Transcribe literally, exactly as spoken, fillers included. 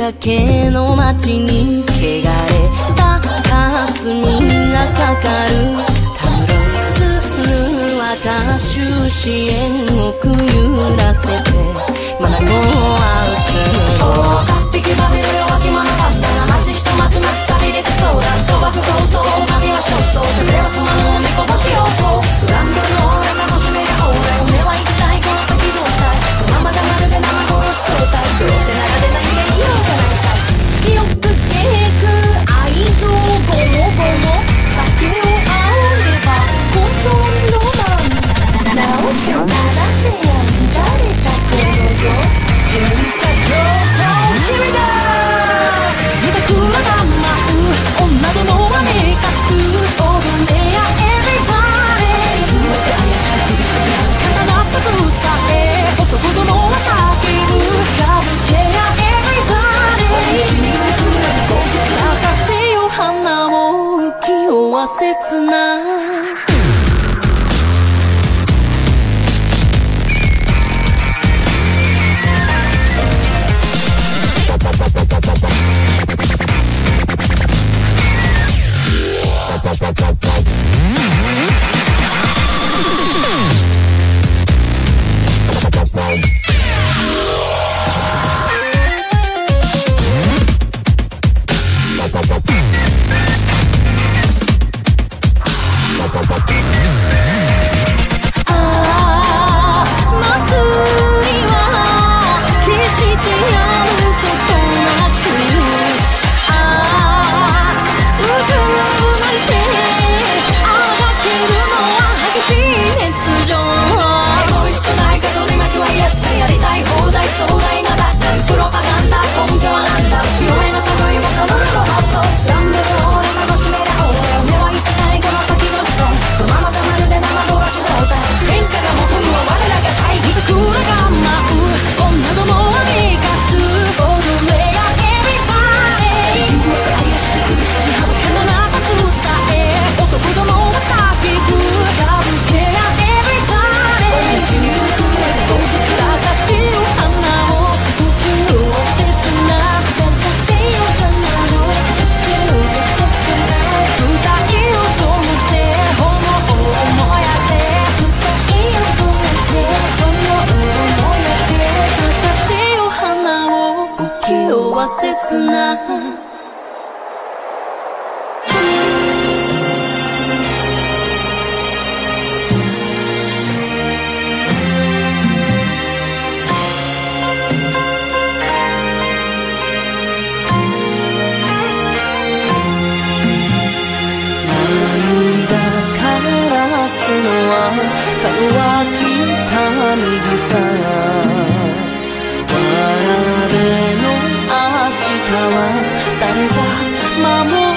だけの街に汚れた霞がかかるたむろする私支援をくゆらせてまだもう会うつもり勝手気まみれよわきまなかんだな街人街街錆びれてそうだ賭博構想波は焦燥それはその目こぼしようグランドのオーラ楽しめるオーラ夢は一体この先どうしたいこのままじゃまるで生殺し状態どうせなら出ないでいようじゃないかいよくてく愛情ゴモゴモ酒をあおれば本当のまま直せならせや乱れたこの世喧嘩上等君だ見たくらが舞う女どもはめかす踊れやエビバレー怪しい首筋簡単なパスさえ男どもは叫ぶかぶけやエビバレー咲かせよ花を浮世は切ない切な乾きた右さわらべの明日は誰が守る